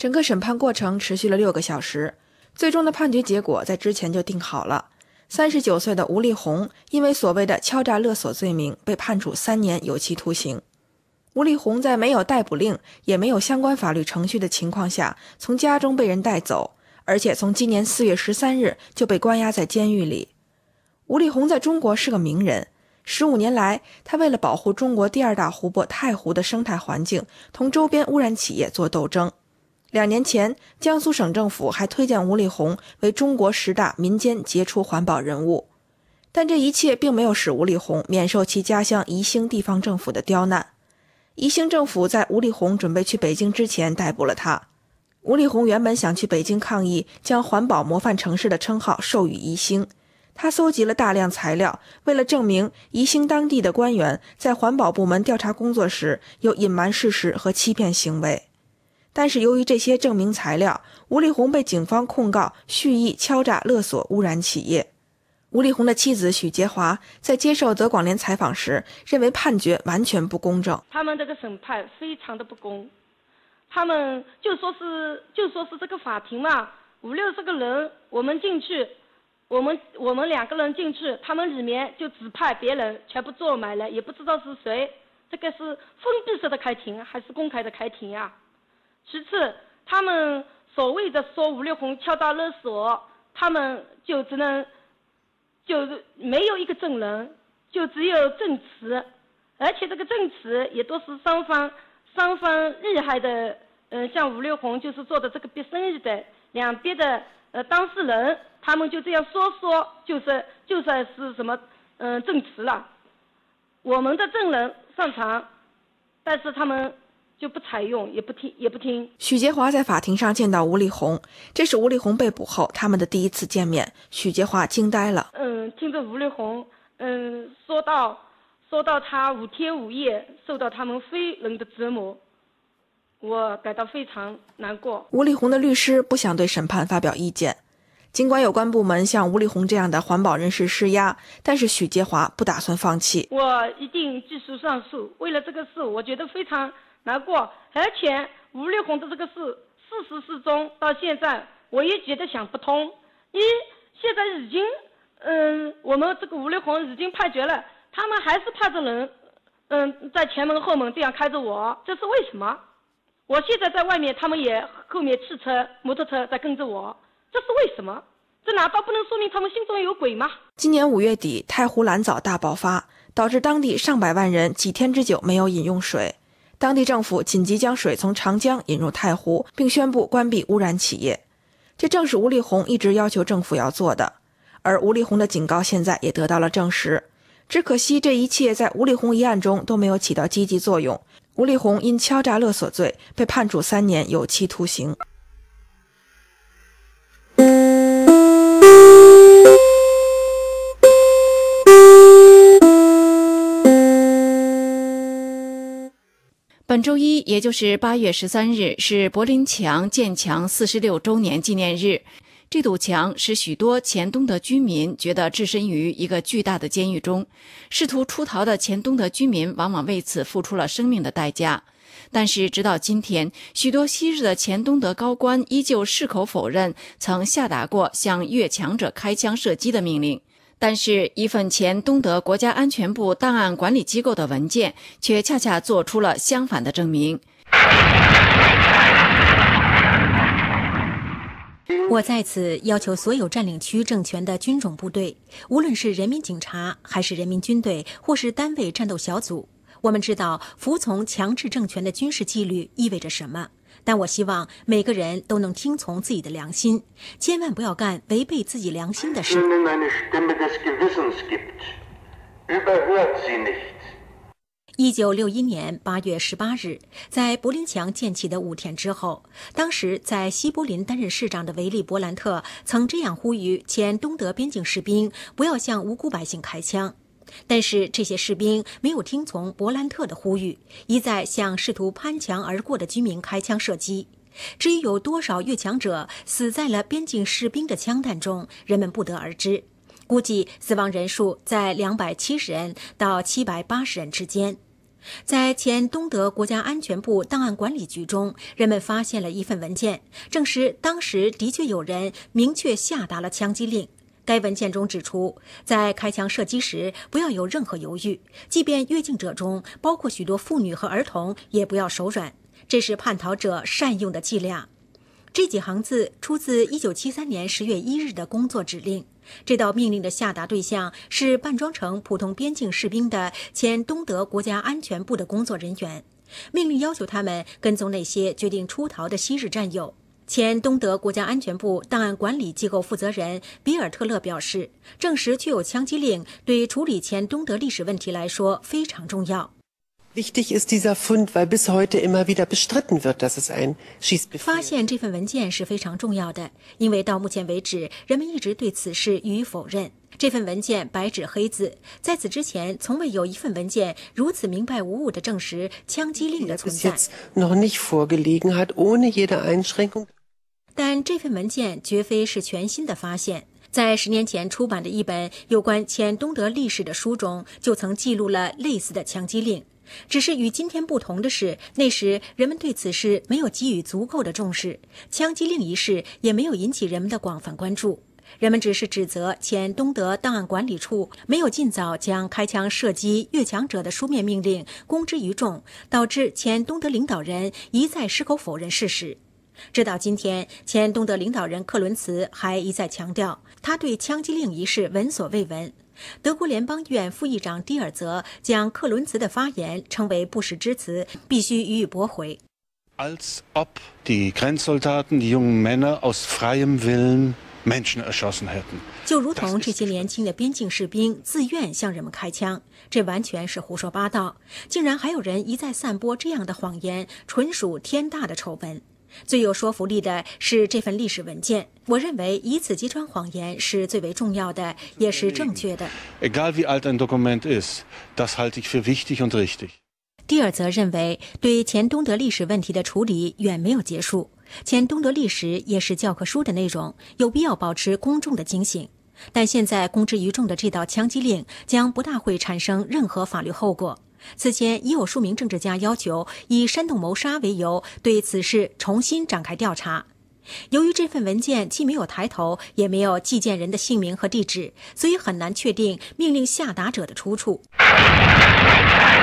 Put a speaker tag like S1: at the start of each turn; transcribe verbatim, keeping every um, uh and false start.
S1: 整个审判过程持续了六个小时，最终的判决结果在之前就定好了。三十九岁的吴立红因为所谓的敲诈勒索罪名被判处三年有期徒刑。吴立红在没有逮捕令也没有相关法律程序的情况下，从家中被人带走，而且从今年四月十三日就被关押在监狱里。吴立红在中国是个名人，十五年来，他为了保护中国第二大湖泊太湖的生态环境，同周边污染企业做斗争。两年前，江苏省政府还推荐吴立红为中国十大民间杰出环保人物。但这一切并没有使吴立红免受其家乡宜兴地方政府的刁难。宜兴政府在吴立红准备去北京之前逮捕了他。吴立红原本想去北京抗议将环保模范城市的称号授予宜兴，他搜集了大量材料，为了证明宜兴当地的官员在环保部门调查工作时有隐瞒事实和欺骗行为。但是由于这些证明材料，吴立红被警方控告蓄意敲诈勒索污染企业。吴立红的妻子许洁华在接受德广联采访时认为判决完全不公正。
S2: 他们这个审判非常的不公，他们就说是就说是这个法庭嘛，五六十个人，我们进去，我们我们两个人进去，他们里面就指派别人全部坐满了，也不知道是谁，这个是封闭式的开庭还是公开的开庭啊？其次，他们所谓的说吴立红敲诈勒索，他们就只能就没有一个证人，就只有证词，而且这个证词也都是双方双方厉害的，嗯、呃，像吴立红就是做的这个笔生意的两边的呃当事人，他们就这样说说，就是就算是什么嗯、呃、证词了。我们的证人上场，但是他们就不采用，也不听，也不听。
S1: 许洁华在法庭上见到吴立红，这是吴立红被捕后他们的第一次见面。许洁华惊呆了。
S2: 嗯，听着吴立红，嗯，说到说到他五天五夜受到他们非人的折磨，我感到非常难过。
S1: 吴立红的律师不想对审判发表意见。尽管有关部门向吴立红这样的环保人士施压，但是许洁华不打算放弃。
S2: 我一定继续上诉。为了这个事，我觉得非常难过，而且吴立红的这个事事实至终到现在我也觉得想不通。一现在已经嗯我们这个吴立红已经判决了，他们还是派着人嗯在前门后门这样开着我，这是为什么？我现在在外面，他们也后面汽车摩托车在跟着我，这是为什么？这难道不能说明他们心中有鬼吗？
S1: 今年五月底，太湖蓝藻大爆发，导致当地上百万人几天之久没有饮用水。当地政府紧急将水从长江引入太湖，并宣布关闭污染企业。这正是吴立红一直要求政府要做的，而吴立红的警告现在也得到了证实。只可惜这一切在吴立红一案中都没有起到积极作用。吴立红因敲诈勒索罪被判处三年有期徒刑。
S3: 本周一，也就是八月十三日，是柏林墙建墙四十六周年纪念日。这堵墙使许多前东德居民觉得置身于一个巨大的监狱中，试图出逃的前东德居民往往为此付出了生命的代价。但是直到今天，许多昔日的前东德高官依旧矢口否认曾下达过向越墙者开枪射击的命令。但是一份前东德国家安全部档案管理机构的文件却恰恰做出了相反的证明。
S4: 我在此要求所有占领区政权的军种部队，无论是人民警察还是人民军队或是单位战斗小组，我们知道服从强制政权的军事纪律意味着什么，但我希望每个人都能听从自己的良心，千万不要干违背自己良心的事。一九六一年八月十八日，在柏林墙建起的五天之后，当时在西柏林担任市长的维利·勃兰特曾这样呼吁前东德边境士兵不要向无辜百姓开枪。但是这些士兵没有听从勃兰特的呼吁，一再向试图攀墙而过的居民开枪射击。至于有多少越墙者死在了边境士兵的枪弹中，人们不得而知，估计死亡人数在两百七十人到七百八十人之间。 在前东德国家安全部档案管理局中，人们发现了一份文件，证实当时的确有人明确下达了枪击令。该文件中指出，在开枪射击时不要有任何犹豫，即便越境者中包括许多妇女和儿童，也不要手软，这是叛逃者善用的伎俩。这几行字出自一九七三年十月一日的工作指令。这道命令的下达对象是扮装成普通边境士兵的前东德国家安全部的工作人员。命令要求他们跟踪那些决定出逃的昔日战友。前东德国家安全部档案管理机构负责人比尔特勒表示，证实具有枪击令对处理前东德历史问题来说非常重要。
S5: Wichtig ist dieser Fund, weil bis heute immer wieder bestritten wird, dass es ein Schießbefehl。
S4: 发现这份文件是非常重要的，因为到目前为止，人们一直对此事予以否认。这份文件白纸黑字，在此之前，从未有一份文件如此明白无误地证实枪击令的存在。
S5: noch nicht vorgelegen hat, ohne jede Einschränkung。
S4: 但这份文件绝非是全新的发现。在十年前出版的一本有关前东德历史的书中，就曾记录了类似的枪击令。只是与今天不同的是，那时人们对此事没有给予足够的重视，枪击令一事也没有引起人们的广泛关注。人们只是指责前东德档案管理处没有尽早将开枪射击越墙者的书面命令公之于众，导致前东德领导人一再矢口否认事实。直到今天，前东德领导人克伦茨还一再强调，他对枪击令一事闻所未闻。德国联邦议院副议长蒂尔泽将克伦茨的发言称为不实之词，必须予以驳回。
S6: Als ob die Grenzsoldaten, die jungen Männer aus freiem Willen Menschen erschossen hätten。
S4: 就如同这些年轻的边境士兵自愿向人们开枪，这完全是胡说八道。竟然还有人一再散播这样的谎言，纯属天大的丑闻。最有说服力的是这份历史文件，我认为以此揭穿谎言是最为重要的，也是正确的。
S6: Egal wie alt ein Dokument ist, das halte ich für wichtig und richtig。
S4: 蒂尔则认为，对前东德历史问题的处理远没有结束，前东德历史也是教科书的内容，有必要保持公众的警醒。但现在公之于众的这道枪击令将不大会产生任何法律后果。此前已有数名政治家要求以煽动谋杀为由对此事重新展开调查。由于这份文件既没有抬头，也没有寄件人的姓名和地址，所以很难确定命令下达者的出处。